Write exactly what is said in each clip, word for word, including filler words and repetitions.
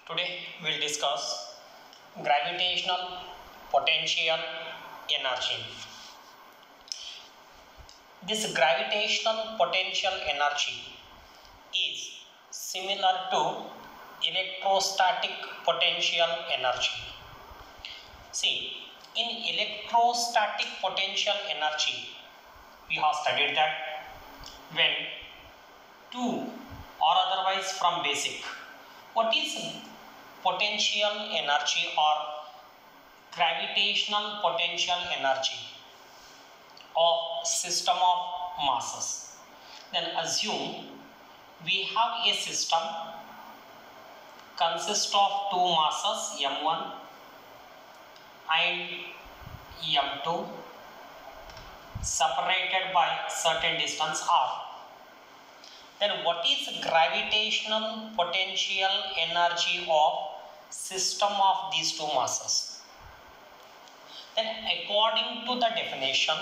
Today we'll discuss gravitational potential energy. This gravitational potential energy is similar to electrostatic potential energy. See, in electrostatic potential energy, we have studied that when two or otherwise from basic, what is potential energy or gravitational potential energy of system of masses? Then assume we have a system consists of two masses m one and m two separated by certain distance r. Then what is gravitational potential energy of system of these two masses? Then according to the definition,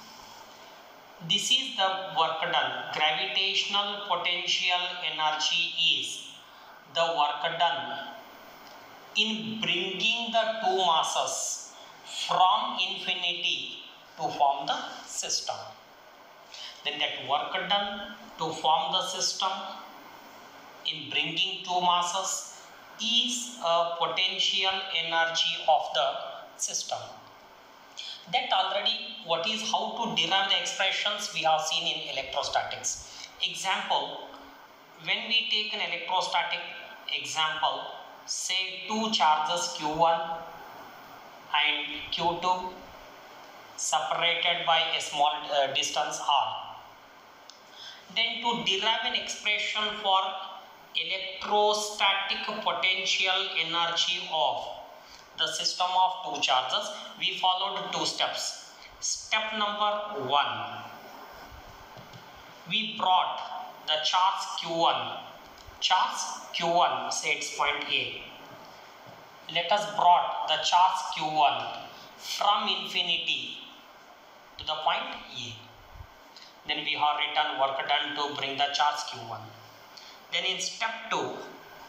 this is the work done. Gravitational potential energy is the work done in bringing the two masses from infinity to form the system. Then that work done to form the system in bringing two masses is a potential energy of the system. That already what is how to derive the expressions we have seen in electrostatics. Example, when we take an electrostatic example, say two charges q one and q two separated by a small uh, distance r. Then to derive an expression for electrostatic potential energy of the system of two charges, we followed two steps. Step number one, we brought the charge q one, charge q one, say its point A. Let us brought the charge q one from infinity to the point A. Then we have written work done to bring the charge q one. Then in step two,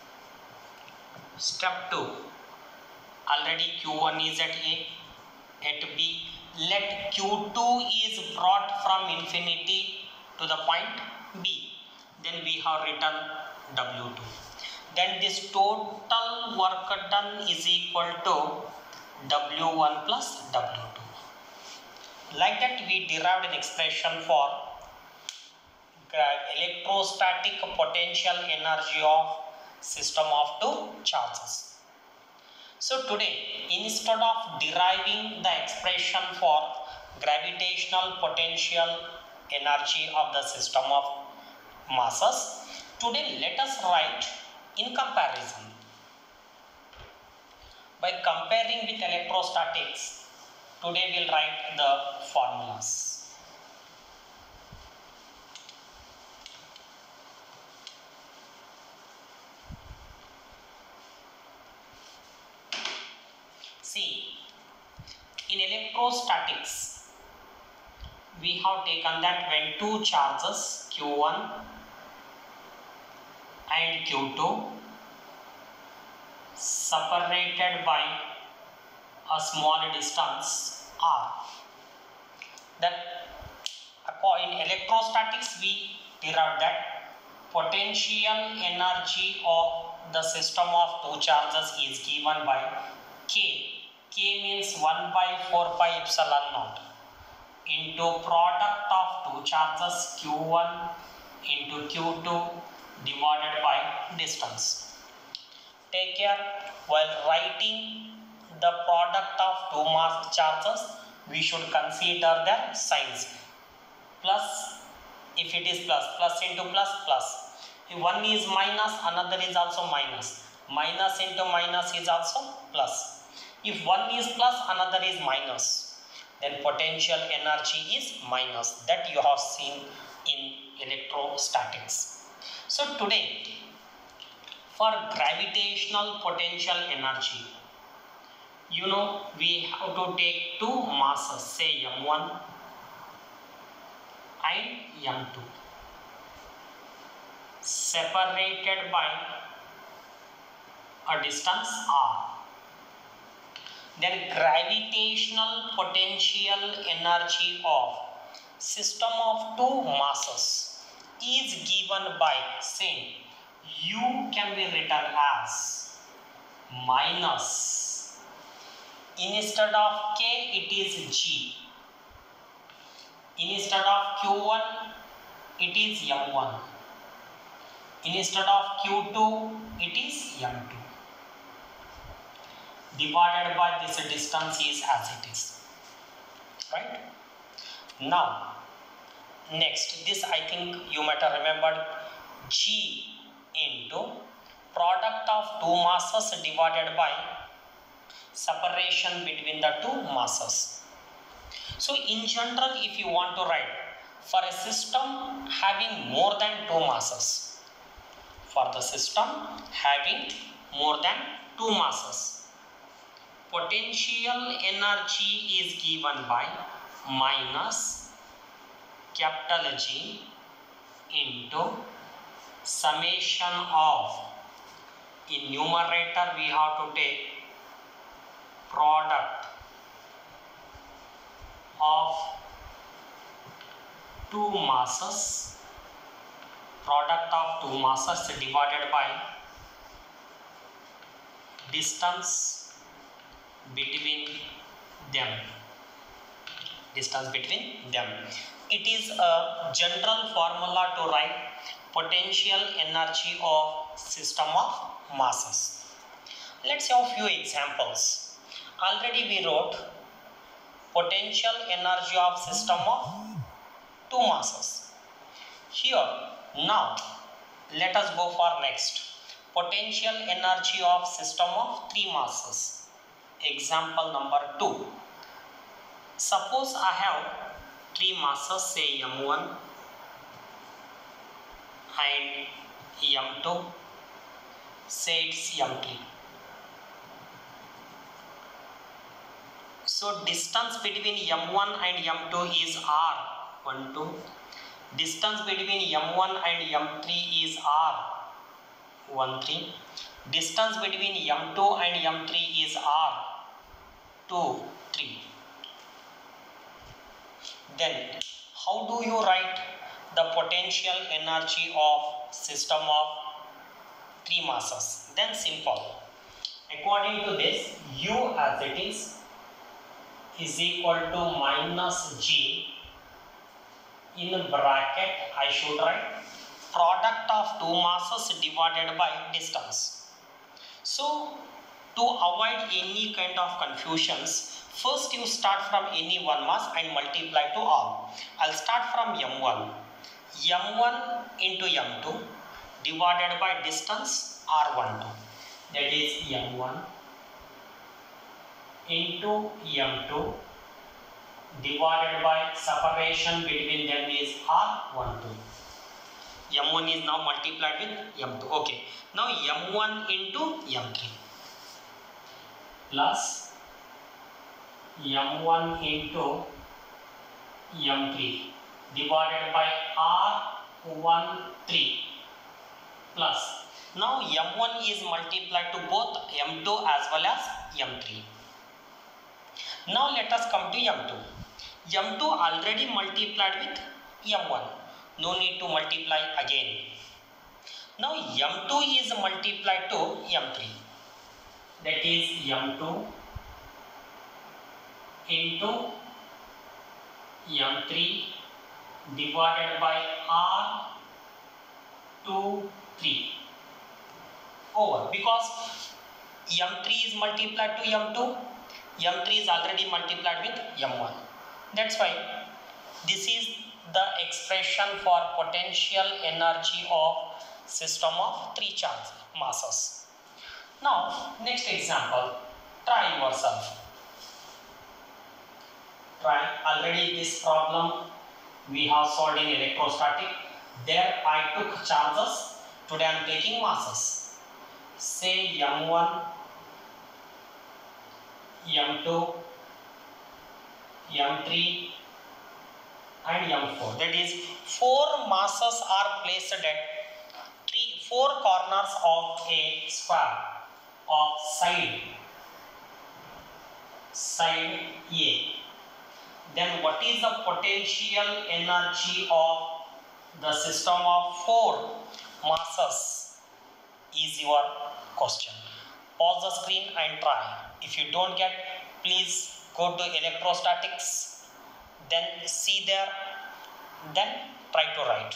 step two, already q one is at A, at B. Let q two is brought from infinity to the point B. Then we have written w two. Then this total work done is equal to w one plus w two. Like that we derived an expression for electrostatic potential energy of system of two charges. So today, instead of deriving the expression for gravitational potential energy of the system of masses, today let us write in comparison. By comparing with electrostatics, today we'll write the formulas. See, in electrostatics, we have taken that when two charges q one and q two separated by a small distance r, then in electrostatics we derived that potential energy of the system of two charges is given by K. K means one by four pi epsilon naught into product of two charges q one into q two divided by distance. Take care, while writing the product of two mass charges, we should consider their signs. Plus, if it is plus, plus into plus, plus. If one is minus, another is also minus. Minus into minus is also plus. If one is plus, another is minus, then potential energy is minus. That you have seen in electrostatics. So today, for gravitational potential energy, you know, we have to take two masses, say m one and m two, separated by a distance r. Then gravitational potential energy of system of two masses is given by saying U can be written as minus, instead of K it is G, instead of Q one it is M one, instead of Q two it is M two, divided by this distance is as it is, right? Now next, this I think you might have remembered, G into product of two masses divided by separation between the two masses. So in general, if you want to write for a system having more than two masses, for the system having more than two masses, potential energy is given by minus capital G into summation of, in numerator we have to take product of two masses, product of two masses divided by distance between them, distance between them. It is a general formula to write potential energy of system of masses. Let's have a few examples. Already we wrote potential energy of system of two masses. Here, now let us go for next. Potential energy of system of three masses. Example number two. Suppose I have three masses, say M one and M two, say it's M three. So distance between M one and M two is R one two. Distance between M one and M three is R one three. Distance between M two and M three is R two three. Then how do you write the potential energy of system of three masses? Then simple. According to this, U as it is is equal to minus G, in bracket I should write product of two masses divided by distance. So to avoid any kind of confusions, first you start from any one mass and multiply to all. I'll start from M one. M one into M two divided by distance R one two. That is M one into M two divided by separation between them is R one two. M one is now multiplied with M two. Okay. Now M one into M three plus M one into M three divided by R one three plus, now M one is multiplied to both M two as well as M three. Now let us come to M two. M two already multiplied with M one. No need to multiply again. Now M two is multiplied to M three. That is M two into M three divided by R two three over, because M three is multiplied to M two, M three is already multiplied with M one. That's why this is the expression for potential energy of system of three charge masses. Now next example, try yourself. Try. Already this problem we have solved in electrostatic. There I took charges. Today I am taking masses. Say M one, M two, M three and M four. That is, four masses are placed at three, four corners of a square. of side side A, then what is the potential energy of the system of four masses is your question. Pause the screen and try. If you don't get, please go to electrostatics, then see there, then try to write.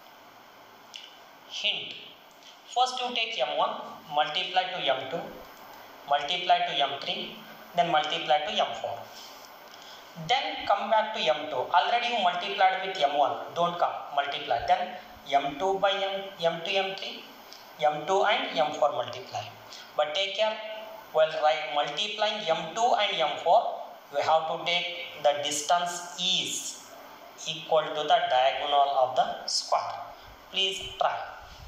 Hint. First you take M one, multiply to M two, multiply to M three, then multiply to M four. Then come back to M two. Already you multiplied with M one. Don't come. Multiply. Then M two by M, M two, M three, M two and M four multiply. But take care. While right, multiplying M two and M four, you have to take the distance is equal to the diagonal of the square. Please try.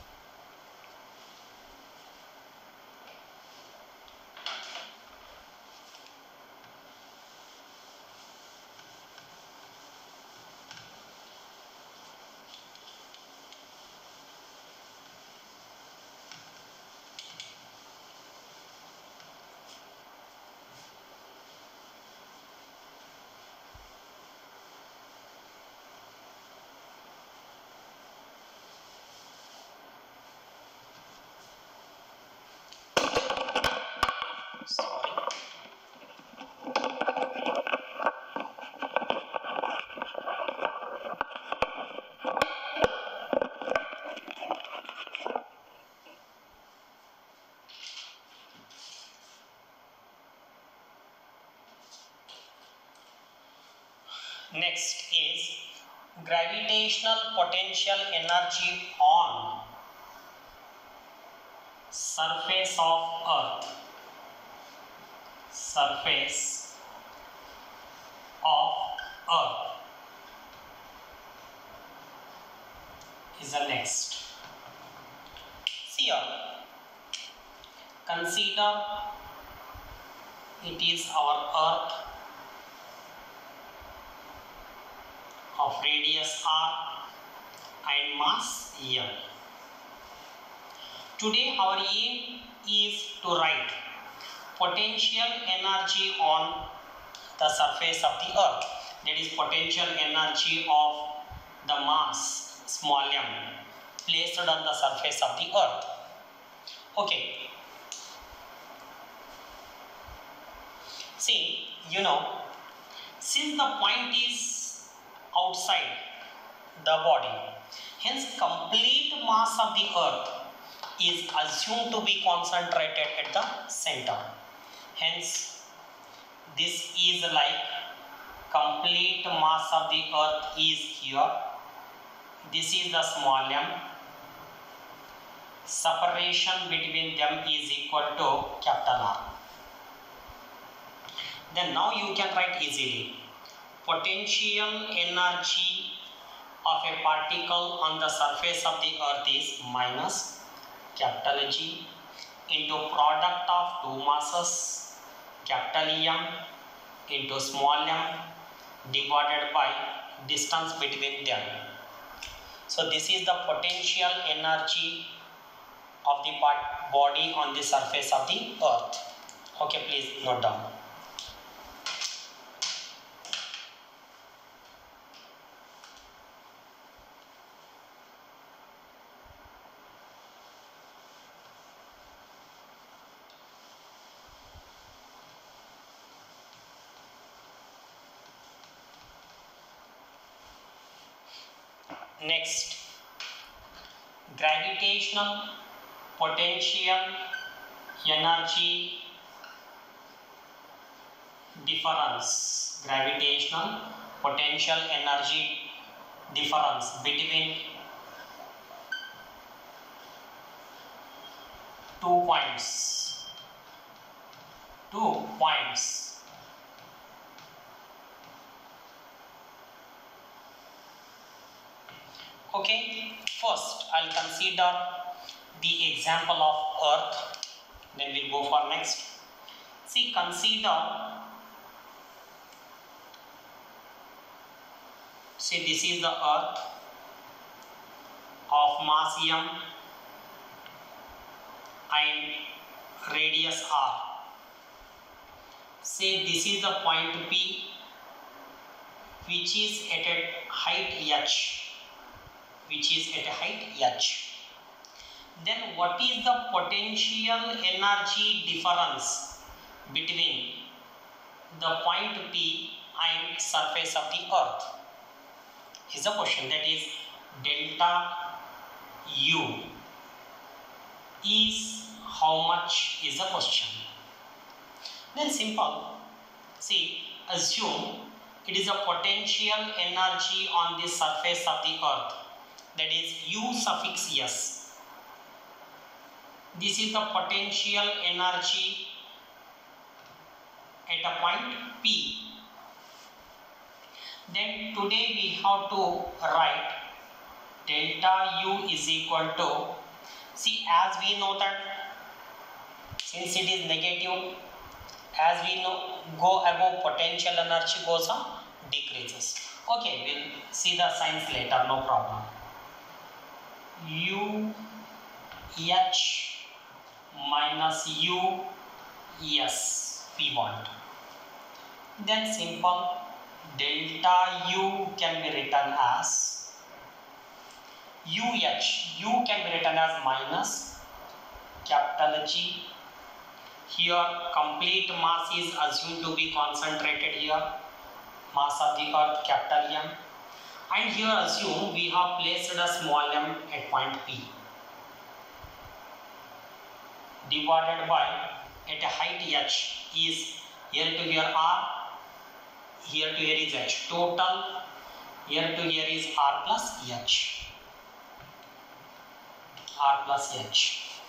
Sorry. Next is gravitational potential energy on surface of Earth. Surface of Earth is the next. See here, consider it is our Earth of radius r and mass m. Today our aim is to write potential energy on the surface of the Earth, that is potential energy of the mass small m placed on the surface of the Earth. Okay, see, you know, since the point is outside the body, hence complete mass of the Earth is assumed to be concentrated at the center. Hence, this is like complete mass of the Earth is here. This is the small m. Separation between them is equal to capital R. Then now you can write easily. Potential energy of a particle on the surface of the Earth is minus capital G into product of two masses, capital M into small m divided by distance between them. So this is the potential energy of the part body on the surface of the Earth. Okay, please note down. Next, gravitational potential energy difference. Gravitational potential energy difference between two points. Two points. Okay, first I'll consider the example of Earth, then we'll go for next. See, consider, see this is the Earth of mass m and radius r. Say this is the point P which is at a height h, which is at a height h. Then what is the potential energy difference between the point P and surface of the earth is the question. That is delta U is how much is the question. Then simple, see, assume it is a potential energy on the surface of the earth, that is U suffix s. This is the potential energy at a point P. Then today we have to write delta U is equal to, see, as we know that since it is negative, as we know, go above potential energy goes on decreases. Okay, we'll see the signs later, no problem. U H minus U S we want. Then simple, delta U can be written as U H. U can be written as minus capital G. Here complete mass is assumed to be concentrated here, mass of the earth capital M, and here assume we have placed a small m at point P, divided by at a height h is here to here r, here to here is h, total here to here is r plus h, r plus h.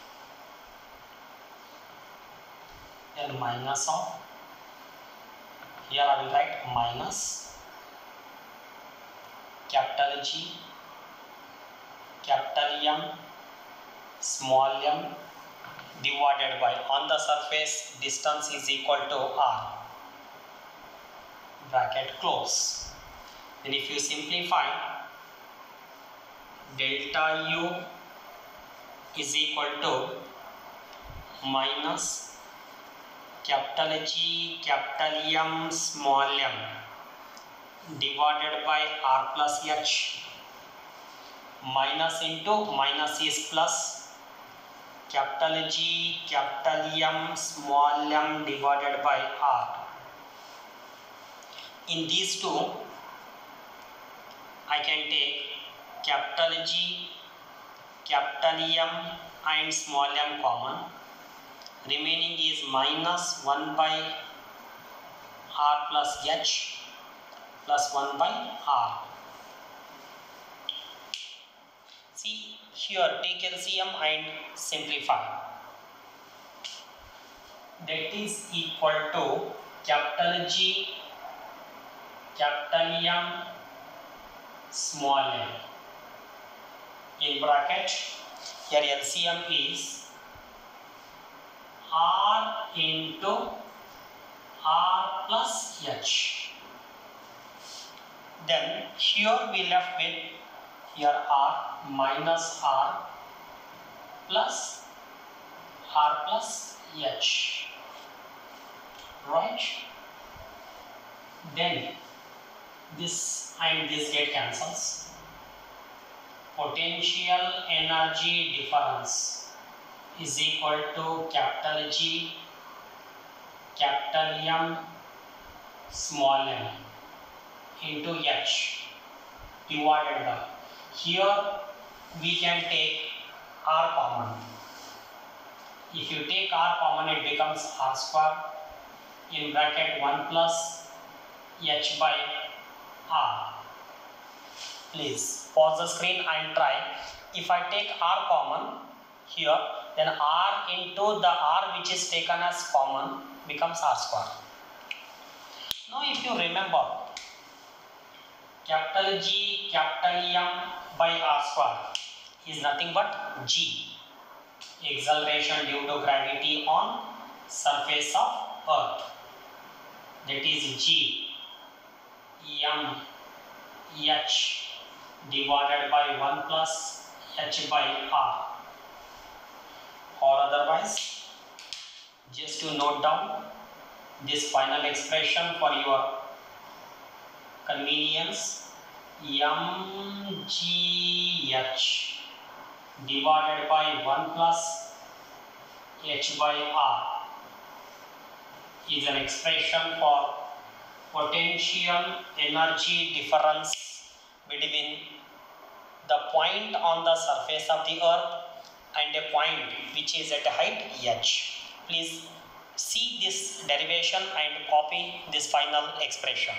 Then minus of, here I will write minus capital G, capital M, small m, divided by, on the surface distance is equal to r, bracket close. Then if you simplify, delta U is equal to minus capital G, capital M, small m, divided by r plus h, minus into minus is plus, capital G, capital M, small m, divided by r. In these two, I can take capital G, capital M and small m common. Remaining is minus one by r plus h plus one by r. See, here take L C M and simplify. That is equal to capital G, capital M, small m. In bracket, here L C M is r into r plus h. Then here we left with here r minus r plus r plus h, right? Then this and this get cancels. Potential energy difference is equal to capital G, capital M, small m into h, divided by, here we can take r common. If you take r common, it becomes r square, in bracket one plus h by r. Please pause the screen and try. If I take r common here, then r into the r which is taken as common becomes r square. Now if you remember, capital G, capital M by r square is nothing but g, acceleration due to gravity on surface of earth. That is g m h divided by one plus h by r, or otherwise Just to note down this final expression for your convenience, mgh divided by one plus h by r is an expression for potential energy difference between the point on the surface of the earth and a point which is at a height h. Please see this derivation and copy this final expression.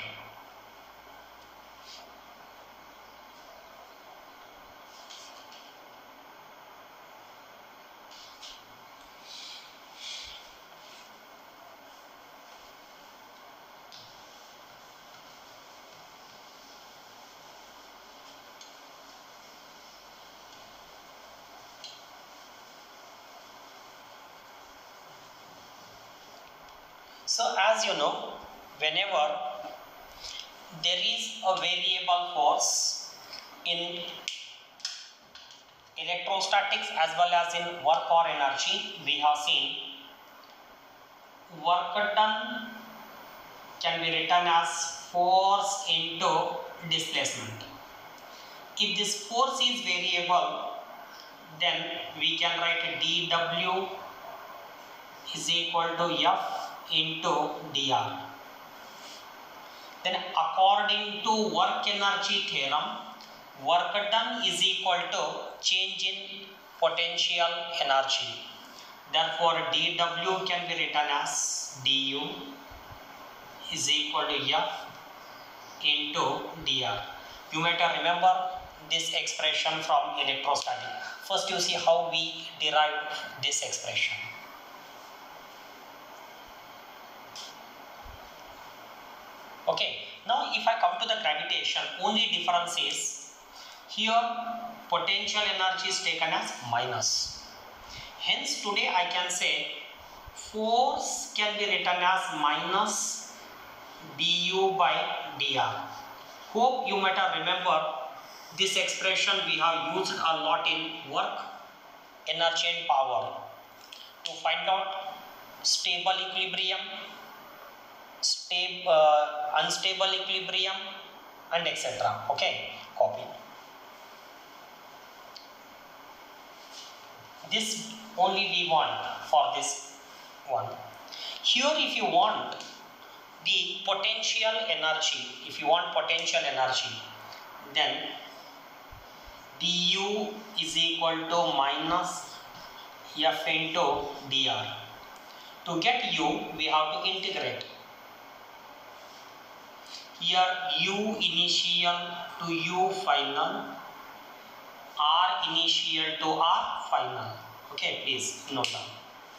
So as you know, whenever there is a variable force in electrostatics as well as in work or energy, we have seen work done can be written as force into displacement. If this force is variable, then we can write dW is equal to F into dr. Then according to work energy theorem, work done is equal to change in potential energy. Therefore dW can be written as du is equal to F into dr. You might remember this expression from electrostatic. First you see how we derived this expression. Okay, now if I come to the gravitation, only difference is here potential energy is taken as minus. Hence today I can say force can be written as minus du by dr. Hope you might have remember this expression we have used a lot in work, energy and power to find out stable equilibrium, stable, uh, unstable equilibrium and et cetera. Okay, copy. This only we want for this one. Here if you want the potential energy, if you want potential energy, then du is equal to minus F into dr. To get u, we have to integrate. Here u initial to u final, r initial to r final. Okay, please note down.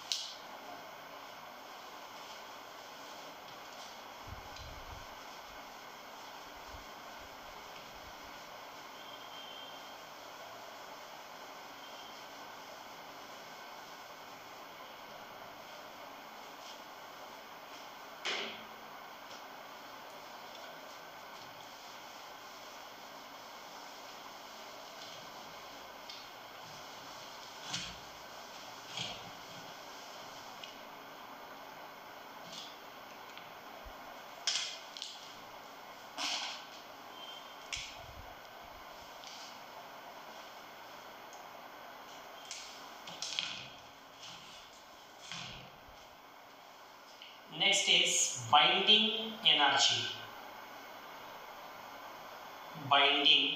Next is binding energy. Binding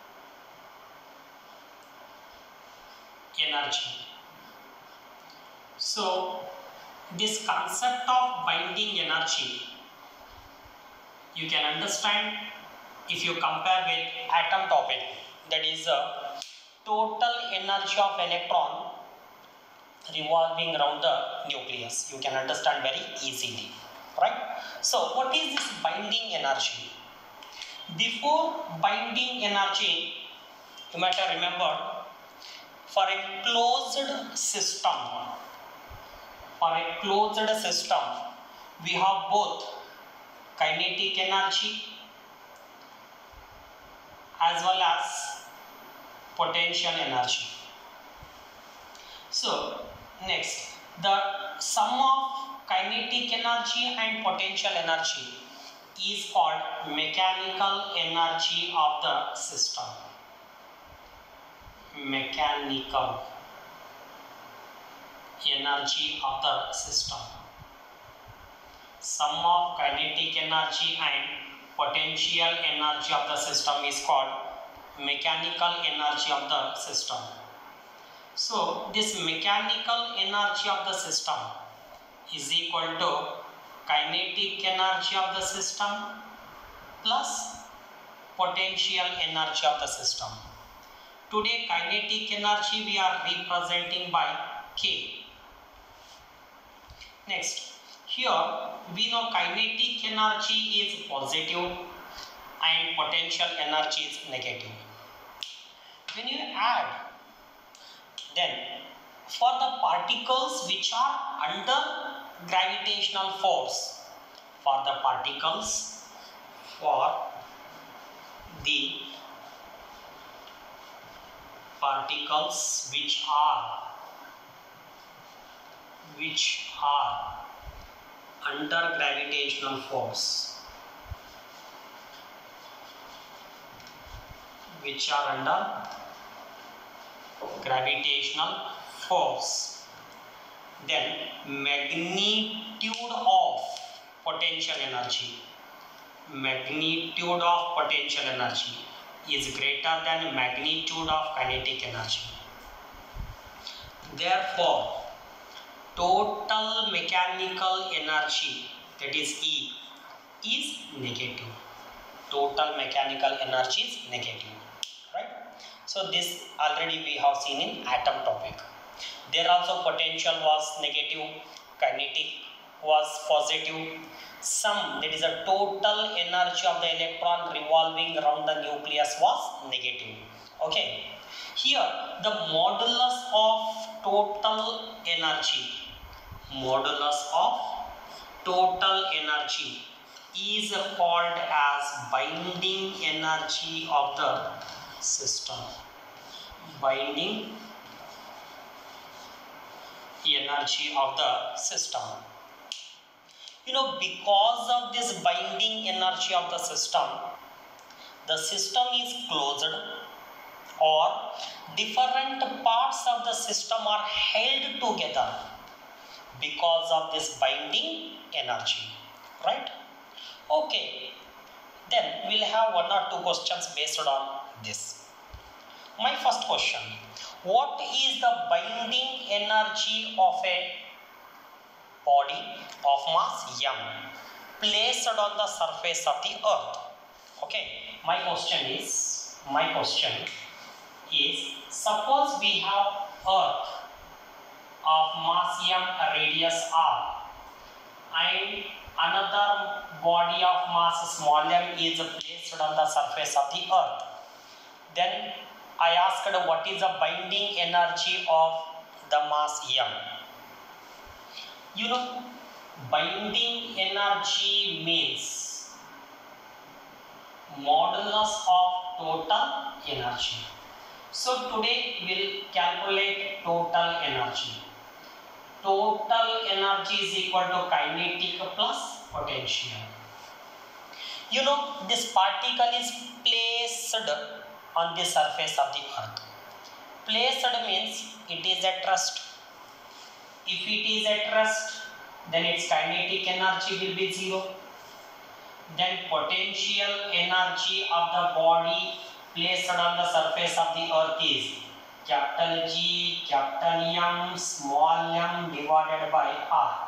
energy. So this concept of binding energy you can understand if you compare with atom topic, that is a total energy of electron revolving around the nucleus. You can understand very easily, right? So what is this binding energy? Before binding energy, you might have remembered, for a closed system, for a closed system, we have both kinetic energy as well as potential energy. So next, the sum of kinetic energy and potential energy is called mechanical energy of the system. Mechanical energy of the system. Sum of kinetic energy and potential energy of the system is called mechanical energy of the system. So this mechanical energy of the system is equal to kinetic energy of the system plus potential energy of the system. Today kinetic energy we are representing by K. Next, here we know kinetic energy is positive and potential energy is negative. When you add, then for the particles which are under gravitational force, for the particles for the particles which are which are under gravitational force, which are under gravitational force, then magnitude of potential energy, magnitude of potential energy is greater than magnitude of kinetic energy. Therefore, total mechanical energy, that is E, is negative. Total mechanical energy is negative, right? So this already we have seen in atom topic. There also potential was negative, kinetic was positive. Sum, that is a total energy of the electron revolving around the nucleus, was negative. Okay. Here the modulus of total energy, modulus of total energy is called as binding energy of the system. Binding energy of the system. You know, because of this binding energy of the system, the system is closed, or different parts of the system are held together because of this binding energy, right? Okay, then we'll have one or two questions based on this. My first question: what is the binding energy of a body of mass m placed on the surface of the earth? Okay, my question is, my question is, suppose we have earth of mass m, radius r, and another body of mass small m is placed on the surface of the earth. Then I asked what is the binding energy of the mass m. You know, binding energy means modulus of total energy. So today we'll calculate total energy. Total energy is equal to kinetic plus potential. You know, this particle is placed on the surface of the earth. Placed means it is at rest. If it is at rest, then its kinetic energy will be zero. Then potential energy of the body placed on the surface of the earth is capital G, capital M, small m divided by R.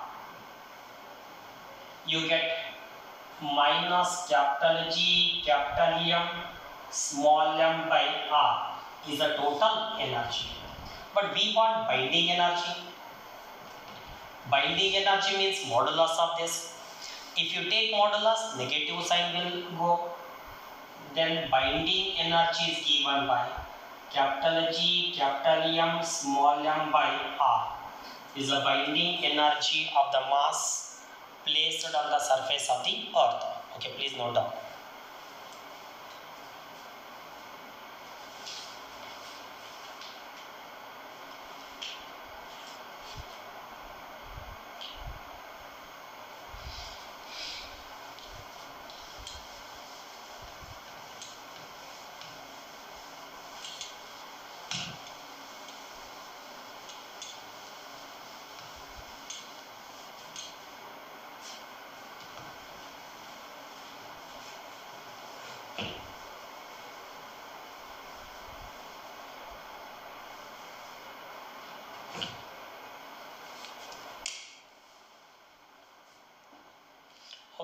You get minus capital G, capital M, small m by R is the total energy. But we want binding energy. Binding energy means modulus of this. If you take modulus, negative sign will go. Then binding energy is given by capital G, capital M, small m by R is the binding energy of the mass placed on the surface of the earth. Okay, please note down.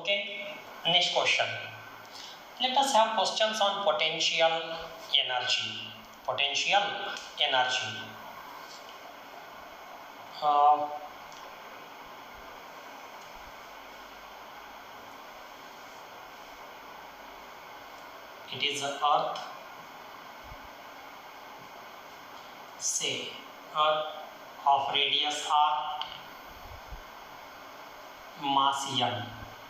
Okay, next question. Let us have questions on potential energy. Potential energy. Uh, it is a earth, say earth of radius r, mass m.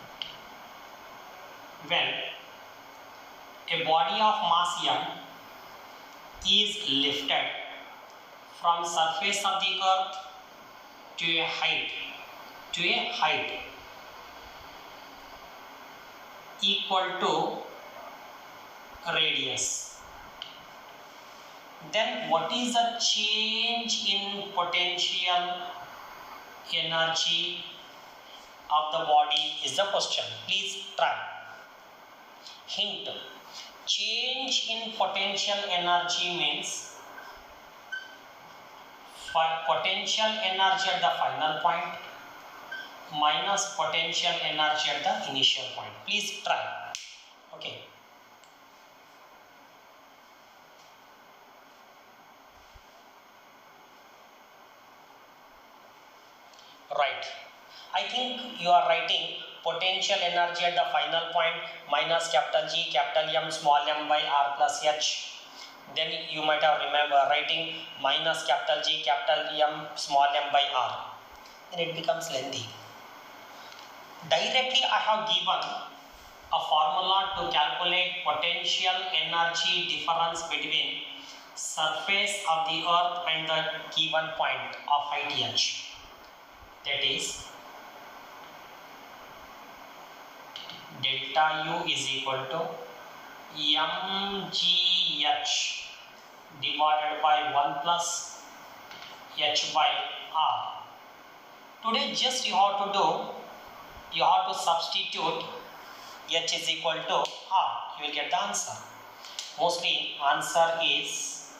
When a body of mass m is lifted from surface of the earth to a height to a height equal to radius, then what is the change in potential energy of the body is the question. Please try. Hint: change in potential energy means potential energy at the final point minus potential energy at the initial point. Please try. Okay. Right. I think you are writing potential energy at the final point minus capital G, capital M, small m by R plus H. Then you might have remember writing minus capital G, capital M, small m by R. Then it becomes lengthy. Directly I have given a formula to calculate potential energy difference between surface of the earth and the given point of height H. That is delta U is equal to mgh divided by one plus h by r. Today just you have to do, you have to substitute h is equal to r. You will get the answer. Mostly answer is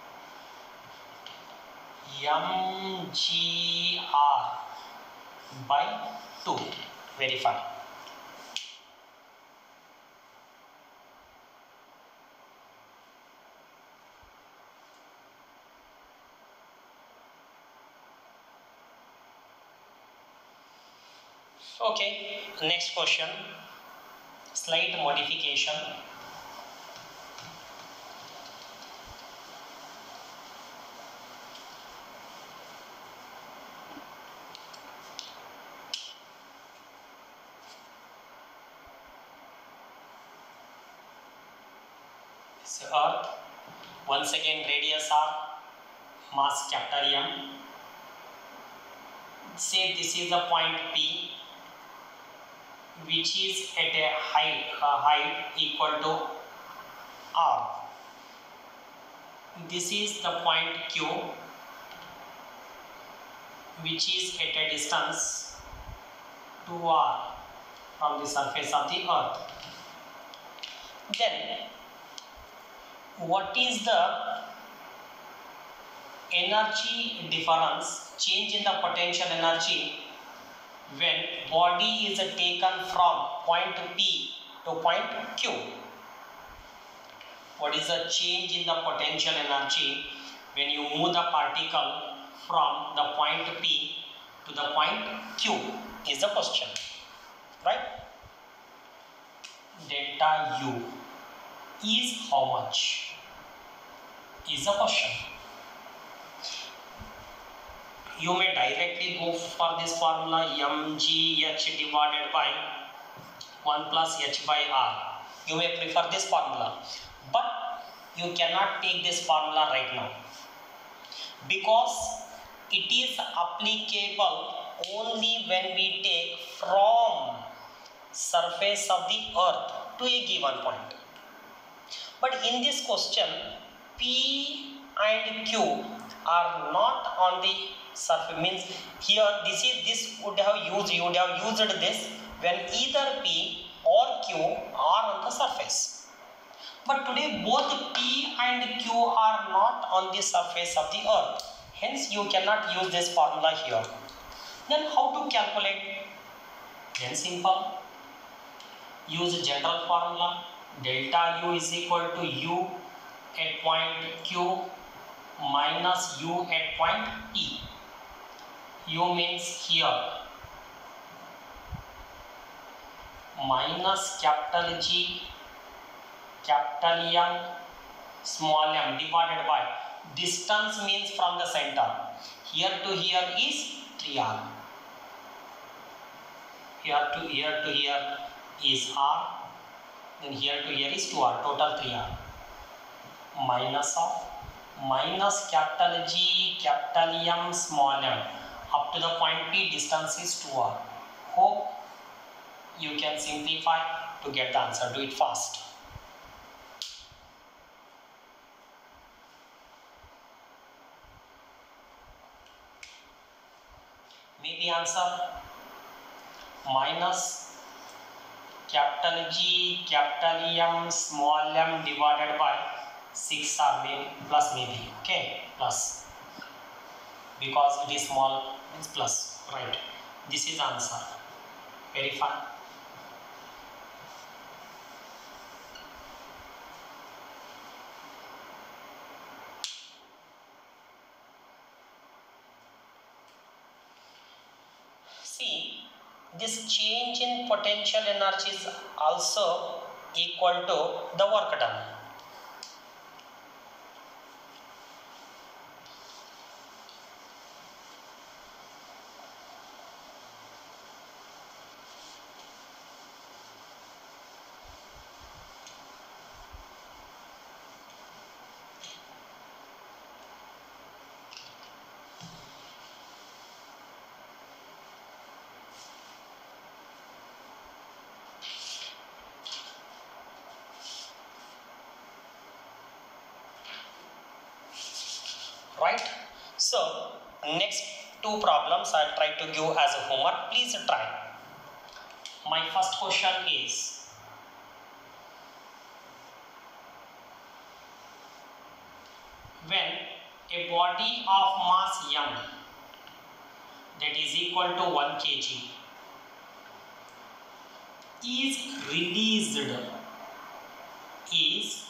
mgr by two. Verify. Okay, next question. Slight modification. So earth, once again radius r, mass capital M. Say this is the point P, which is at a height, uh, height equal to r. This is the point Q, which is at a distance two r from the surface of the earth. Then what is the energy difference, change in the potential energy when body is taken from point P to point Q? What is the change in the potential energy when you move the particle from the point P to the point Q is the question, right? Delta U is how much is the question. You may directly go for this formula mgh divided by one plus h by r. You may prefer this formula, but you cannot take this formula right now because it is applicable only when we take from surface of the earth to a given point. But in this question, P and Q are not on the surface. Means here this is this would have used you would have used this when either P or Q are on the surface. But today both P and Q are not on the surface of the earth. Hence you cannot use this formula here. Then how to calculate? Then simple. use general formula. Delta U is equal to U at point Q minus U at point P. U means here minus capital G, capital M, small m divided by distance means from the center. Here to here is three R. Here to here to here is R. Then here to here is two R. Total three R. Minus of minus capital G, capital M, small m. Up to the point P, distance is two R. Hope you can simplify to get the answer. Do it fast. Maybe answer minus capital G, capital M, small m divided by six R, maybe plus maybe, okay, plus, because it is small means plus, right? This is answer. Very fun. See, this change in potential energy is also equal to the work done. Right? So next two problems I'll try to give as a homework. Please try. My first question is, when a body of mass m that is equal to one kilogram is released is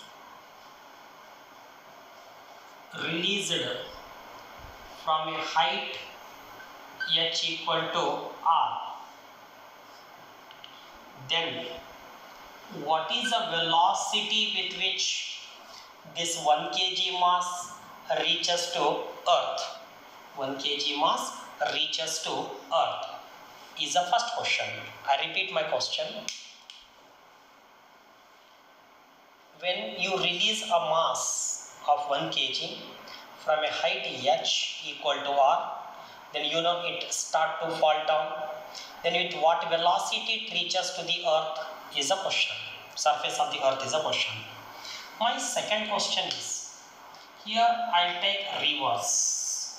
released from a height h equal to r, then what is the velocity with which this one kilogram mass reaches to earth? one kilogram mass reaches to earth is the first question. I repeat my question. When you release a mass of one kilogram from a height h equal to r, then you know it start to fall down. Then with what velocity it reaches to the earth is a question. Surface of the earth is a question. My second question is, here I'll take reverse.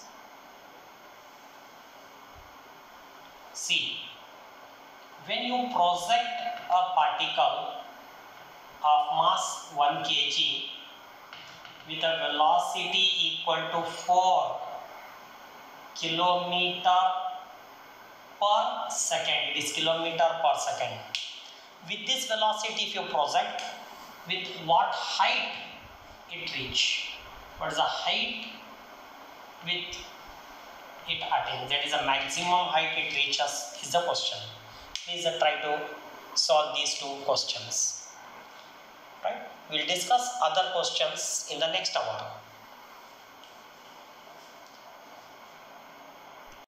See, when you project a particle of mass one kilogram with a velocity equal to four kilometer per second, it is kilometer per second. With this velocity, if you project, with what height it reach? What is the height with it attains? That is the maximum height it reaches is the question. Please try to solve these two questions. Right? We'll discuss other questions in the next hour.